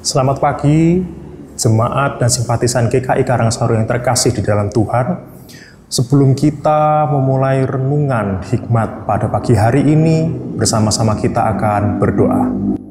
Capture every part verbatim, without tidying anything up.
Selamat pagi, jemaat dan simpatisan G K I Karangsaru yang terkasih di dalam Tuhan. Sebelum kita memulai renungan hikmat pada pagi hari ini, bersama-sama kita akan berdoa.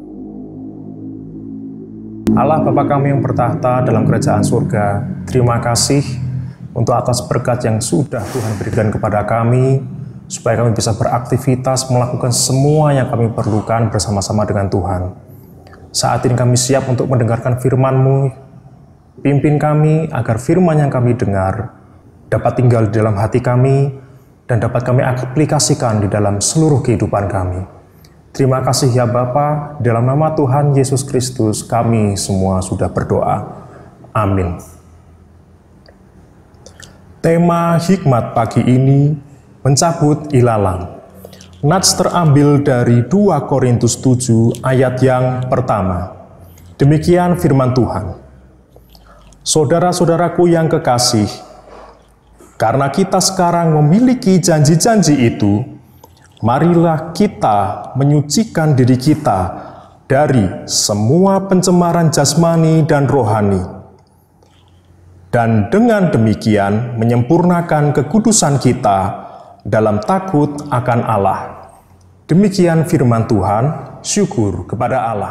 Allah Bapa kami yang bertahta dalam kerajaan surga, terima kasih untuk atas berkat yang sudah Tuhan berikan kepada kami, supaya kami bisa beraktivitas melakukan semua yang kami perlukan bersama-sama dengan Tuhan. Saat ini kami siap untuk mendengarkan firman-Mu. Pimpin kami agar firman yang kami dengar dapat tinggal di dalam hati kami dan dapat kami aplikasikan di dalam seluruh kehidupan kami. Terima kasih ya Bapa, dalam nama Tuhan Yesus Kristus kami semua sudah berdoa. Amin. Tema hikmat pagi ini mencabut ilalang. Nats terambil dari dua Korintus tujuh ayat yang pertama. Demikian firman Tuhan. Saudara-saudaraku yang kekasih, karena kita sekarang memiliki janji-janji itu, marilah kita menyucikan diri kita dari semua pencemaran jasmani dan rohani, dan dengan demikian menyempurnakan kekudusan kita dalam takut akan Allah. Demikian firman Tuhan, syukur kepada Allah.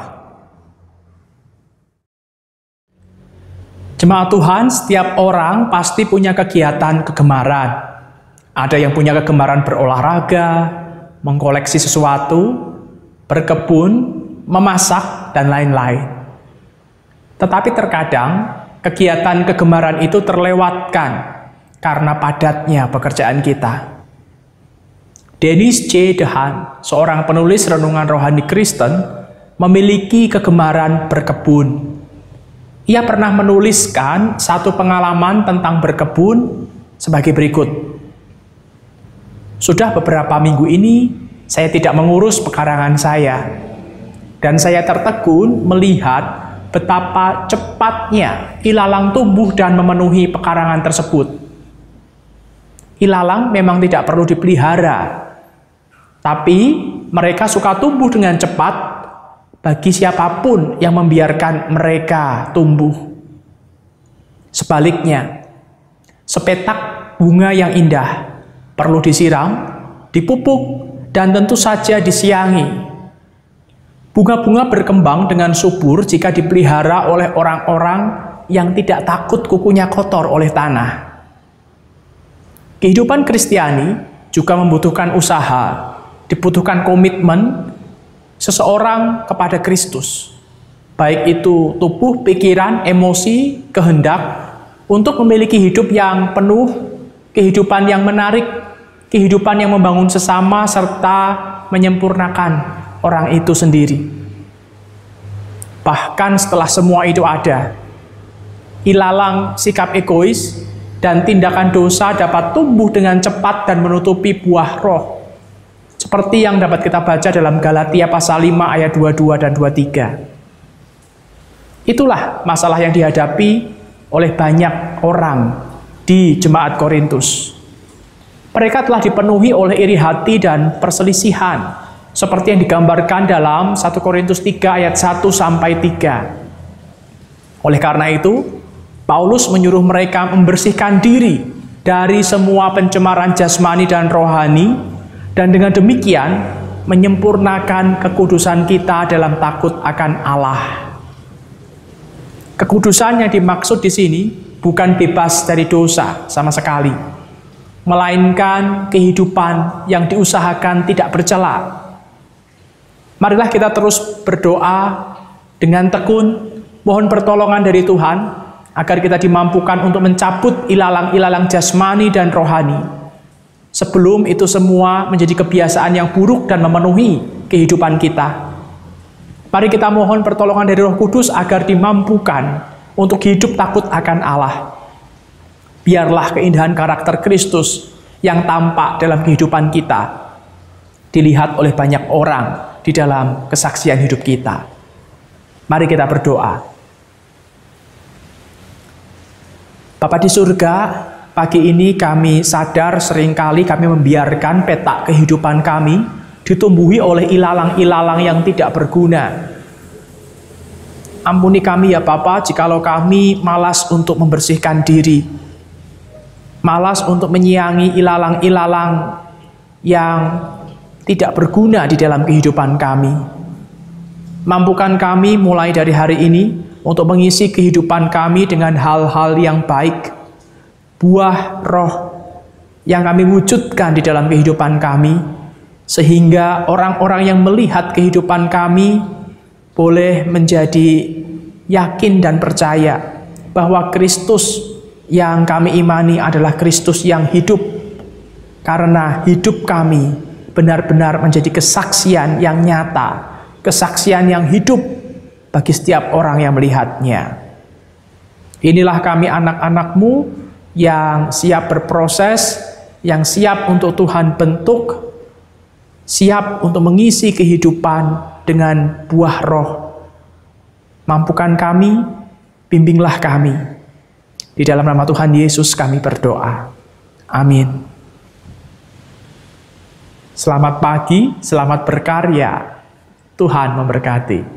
Jemaat Tuhan, setiap orang pasti punya kegiatan kegemaran. Ada yang punya kegemaran berolahraga, mengkoleksi sesuatu, berkebun, memasak, dan lain-lain. Tetapi terkadang kegiatan kegemaran itu terlewatkan karena padatnya pekerjaan kita. Dennis J. Dehan, seorang penulis renungan rohani Kristen, memiliki kegemaran berkebun. Ia pernah menuliskan satu pengalaman tentang berkebun sebagai berikut. Sudah beberapa minggu ini, saya tidak mengurus pekarangan saya, dan saya tertegun melihat betapa cepatnya ilalang tumbuh dan memenuhi pekarangan tersebut. Ilalang memang tidak perlu dipelihara, tapi mereka suka tumbuh dengan cepat bagi siapapun yang membiarkan mereka tumbuh. Sebaliknya, sepetak bunga yang indah perlu disiram, dipupuk, dan tentu saja disiangi. Bunga-bunga berkembang dengan subur jika dipelihara oleh orang-orang yang tidak takut kukunya kotor oleh tanah. Kehidupan Kristiani juga membutuhkan usaha, dibutuhkan komitmen seseorang kepada Kristus, baik itu tubuh, pikiran, emosi, kehendak, untuk memiliki hidup yang penuh, kehidupan yang menarik, kehidupan yang membangun sesama, serta menyempurnakan orang itu sendiri. Bahkan setelah semua itu ada, ilalang sikap egois dan tindakan dosa dapat tumbuh dengan cepat dan menutupi buah roh, seperti yang dapat kita baca dalam Galatia pasal lima ayat dua puluh dua dan dua puluh tiga. Itulah masalah yang dihadapi oleh banyak orang di jemaat Korintus. Mereka telah dipenuhi oleh iri hati dan perselisihan, seperti yang digambarkan dalam satu Korintus tiga ayat satu sampai tiga. Oleh karena itu, Paulus menyuruh mereka membersihkan diri dari semua pencemaran jasmani dan rohani, dan dengan demikian menyempurnakan kekudusan kita dalam takut akan Allah. Kekudusan yang dimaksud di sini bukan bebas dari dosa sama sekali, melainkan kehidupan yang diusahakan tidak bercela. Marilah kita terus berdoa dengan tekun, mohon pertolongan dari Tuhan, agar kita dimampukan untuk mencabut ilalang-ilalang jasmani dan rohani, sebelum itu semua menjadi kebiasaan yang buruk dan memenuhi kehidupan kita. Mari kita mohon pertolongan dari Roh Kudus agar dimampukan untuk hidup takut akan Allah. Biarlah keindahan karakter Kristus yang tampak dalam kehidupan kita dilihat oleh banyak orang di dalam kesaksian hidup kita. Mari kita berdoa. Bapa di surga, pagi ini kami sadar seringkali kami membiarkan petak kehidupan kami ditumbuhi oleh ilalang-ilalang yang tidak berguna. ampuni kami ya Bapa, jikalau kami malas untuk membersihkan diri, malas untuk menyiangi ilalang-ilalang yang tidak berguna di dalam kehidupan kami. Mampukan kami mulai dari hari ini untuk mengisi kehidupan kami dengan hal-hal yang baik, buah roh yang kami wujudkan di dalam kehidupan kami, sehingga orang-orang yang melihat kehidupan kami boleh menjadi yakin dan percaya bahwa Kristus yang kami imani adalah Kristus yang hidup, karena hidup kami benar-benar menjadi kesaksian yang nyata, kesaksian yang hidup bagi setiap orang yang melihatnya. Inilah kami anak-anak-Mu yang siap berproses, yang siap untuk Tuhan bentuk, siap untuk mengisi kehidupan dengan buah roh. Mampukan kami, bimbinglah kami. Di dalam nama Tuhan Yesus kami berdoa. Amin. Selamat pagi, selamat berkarya. Tuhan memberkati.